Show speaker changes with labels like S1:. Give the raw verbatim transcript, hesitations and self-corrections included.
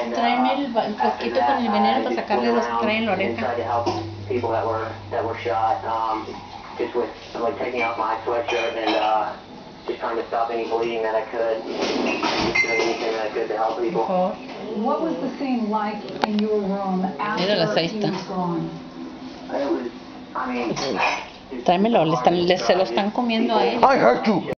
S1: tráeme el, el frasquito con el veneno para sacarle los que traen en la oreja. Mejor.
S2: What was the scene like in your room after
S1: Míralas, ahí
S2: he
S1: está.
S2: was gone?
S1: Tráemelo, le están, le, se lo están comiendo a él.
S3: I hurt you.